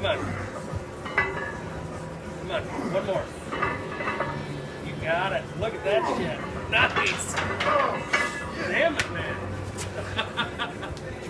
Come on. Come on, one more. You got it. Look at that shit. Nice. Damn it, man.